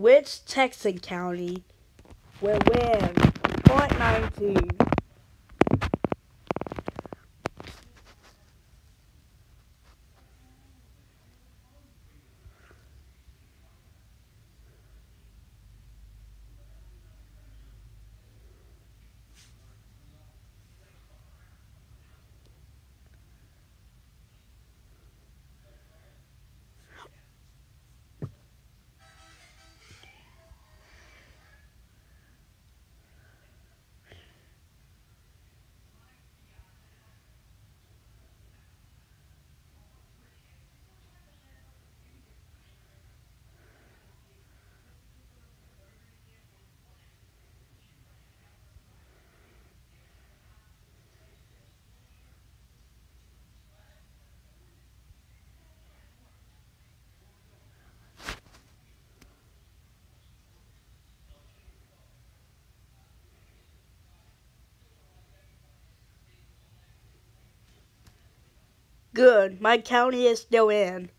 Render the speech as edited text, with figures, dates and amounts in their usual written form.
Which Texan county will win Fortnite 2? Good, my county is still in.